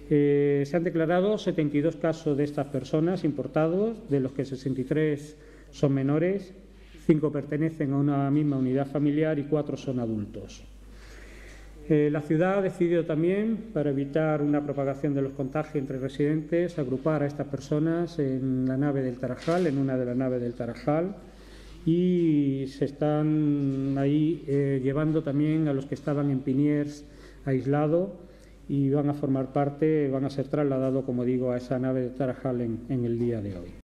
Se han declarado 72 casos de estas personas importados, de los que 63 son menores, 5 pertenecen a una misma unidad familiar y 4 son adultos. La ciudad ha decidido también, para evitar una propagación de los contagios entre residentes, agrupar a estas personas en la nave del Tarajal, en una de las naves del Tarajal, y se están ahí llevando también a los que estaban en Piniers aislados y van a formar parte, van a ser trasladados, como digo, a esa nave del Tarajal en el día de hoy.